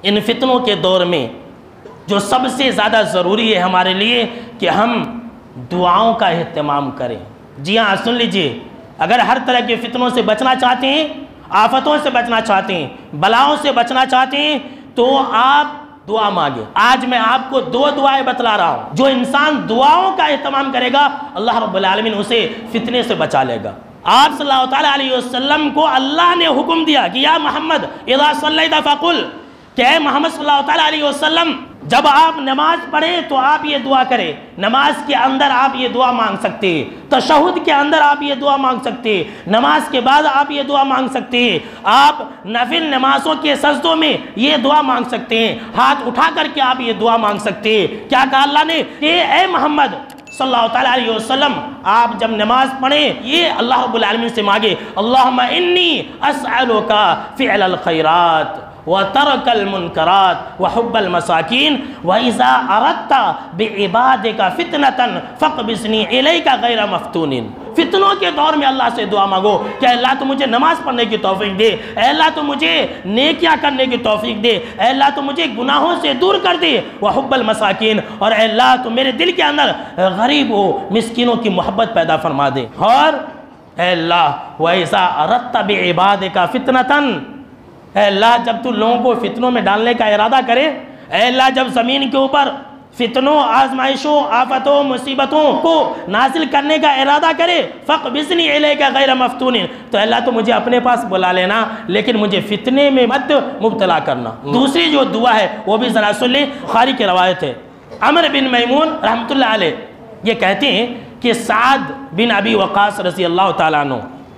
ان فتنوں کے دور میں جو سب سے زیادہ ضروری ہے ہمارے لیے کہ ہم دعاؤں کا اہتمام کریں۔ جی ہاں، سن لیجئے، اگر ہر طرح کے فتنوں سے بچنا چاہتے ہیں، آفتوں سے بچنا چاہتے ہیں، بلاؤں سے بچنا چاہتے ہیں، تو آپ دعا مانگے۔ آج میں آپ کو دو دعائیں بتلا رہا ہوں، جو انسان دعاؤں کا اہتمام کرے گا اللہ رب العالمین اسے فتنے سے بچا لے گا۔ آپ صلی اللہ تعالیٰ علیہ وسلم کو اللہ نے حکم دیا کہ یا محمد اذا صلیت فقل، کہ اے محمد صلی اللہ تعالیٰ علیہ وسلم جب آپ نماز پڑھیں تو آپ یہ دعا کریں۔ نماز کے اندر آپ یہ دعا مانگ سکتے ہیں، تشہد کے اندر آپ یہ دعا مانگ سکتے ہیں، نماز کے بعد آپ یہ دعا مانگ سکتے ہیں، آپ نفل نمازوں کے سجدوں میں یہ دعا مانگ سکتے ہیں، ہاتھ اٹھا کر کے آپ یہ دعا مانگ سکتے ہیں۔ کیا کہا اللہ نے کہ اے محمد صلی اللہ تعالیٰ علیہ وسلم آپ جب نماز پڑھیں یہ اللہ رب العالمین سے مانگے، اللہم انی اسألک فعل الخیرات وترک المنکرات وحب المساکین وَإِذَا أَرَدْتَ بِعِبَادِكَ فِتْنَةً فَاقْبِضْنِي إِلَيْكَ غَيْرَ مَفْتُونٍ۔ فتنوں کے دور میں اللہ سے دعا مانگو کہ اللہ تو مجھے نماز پڑھنے کی توفیق دے، اے اللہ تو مجھے نیکیاں کرنے کی توفیق دے، اے اللہ تو مجھے گناہوں سے دور کر دے، وحب المساکین، اور اے اللہ تو میرے دل کے اندر غریب ہو مسکینوں کی محبت پیدا فرما دے، اور اے اللہ وَإِذَا أَرَدْتَ بِعِبَادِكَ فِتْنَةً، اے اللہ جب تو لوگوں کو فتنوں میں ڈالنے کا ارادہ کرے، اے اللہ جب زمین کے اوپر فتنوں، آزمائشوں، آفتوں، مصیبتوں کو نازل کرنے کا ارادہ کرے، فَاقْبِضْنِي إِلَيْكَ غَيْرَ مَفْتُونٍ، تو اللہ تو مجھے اپنے پاس بلا لینا لیکن مجھے فتنے میں مت مبتلا کرنا۔ دوسری جو دعا ہے وہ بھی ذرا سن لیں، بخاری کی روایت ہے، عمر بن میمون رحمۃ اللہ علیہ یہ کہتے ہیں کہ سعد بن ابی وقاص رضی اللہ تعالیٰ عنہ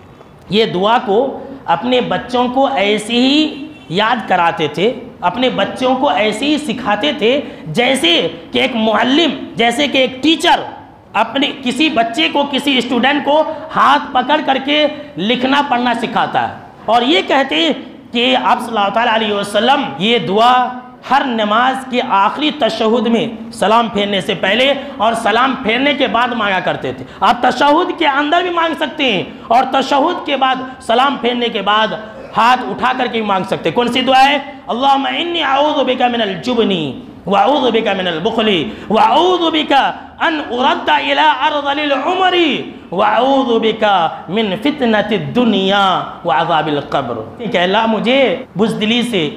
یہ دعا کو اپنے بچوں کو ایسے ہی یاد کراتے تھے، اپنے بچوں کو ایسے ہی سکھاتے تھے جیسے کہ ایک معلم، جیسے کہ ایک ٹیچر اپنے کسی بچے کو، کسی اسٹوڈنٹ کو ہاتھ پکڑ کر کے لکھنا پڑھنا سکھاتا ہے۔ اور یہ کہتے ہیں کہ آپ صلی اللہ تعالیٰ علیہ وسلم یہ دعا ہر نماز کے آخری تشہد میں سلام پھیرنے سے پہلے اور سلام پھیرنے کے بعد مانگا کرتے تھے۔ آپ تشہد کے اندر بھی مانگ سکتے ہیں اور تشہد کے بعد سلام پھیرنے کے بعد ہاتھ اٹھا کر کے بھی مانگ سکتے ہیں۔ کون سی دعا ہے؟ اللہم انی اعوذ بک من الجبن واعوذ بک من البخل واعوذ بک ان ارد الى ارذل العمر واعوذ بک من فتنة الدنیا وعذاب القبر، کہ اللہ مجھے بزدلی سے،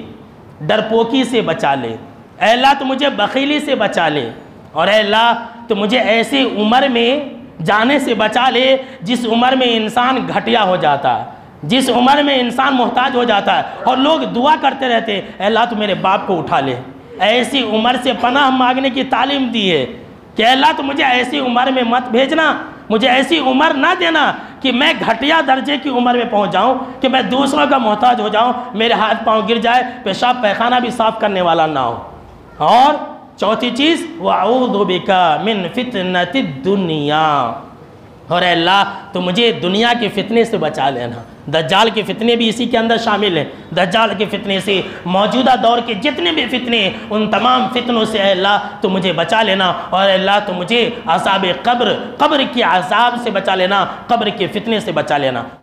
ڈرپوکی سے بچا لے، اے اللہ تو مجھے بخیلی سے بچا لے، اور اے اللہ تو مجھے ایسی عمر میں جانے سے بچا لے جس عمر میں انسان گھٹیا ہو جاتا ہے، جس عمر میں انسان محتاج ہو جاتا ہے اور لوگ دعا کرتے رہتے ہیں اے اللہ تو میرے باپ کو اٹھا لے۔ ایسی عمر سے پناہ مانگنے کی تعلیم دی ہے کہ اے اللہ تو مجھے ایسی عمر میں مت بھیجنا، مجھے ایسی عمر نہ دینا کہ میں گھٹیا درجے کی عمر میں پہنچ جاؤں، کہ میں دوسروں کا محتاج ہو جاؤں، میرے ہاتھ پاؤں گر جائے، پیشاب پیخانہ بھی صاف کرنے والا نہ ہو۔ اور چوتھی چیز وَأَعُوذُ بِكَ مِن فِتْنَةِ الدُّنْيَا، اور اے اللہ تو مجھے دنیا کے فتنے سے بچا لینا۔ دجال کے فتنے بھی اسی کے اندر شامل ہیں، دجال کے فتنے سے، موجودہ دور کے جتنے بھی فتنے ہیں ان تمام فتنوں سے اے اللہ تو مجھے بچا لینا، اور اے اللہ تو مجھے عذاب قبر، قبر کے عذاب سے بچا لینا، قبر کے فتنے سے بچا لینا۔